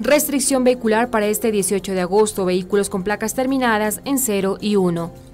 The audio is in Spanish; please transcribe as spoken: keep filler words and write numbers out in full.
Restricción vehicular para este dieciocho de agosto, vehículos con placas terminadas en cero y uno.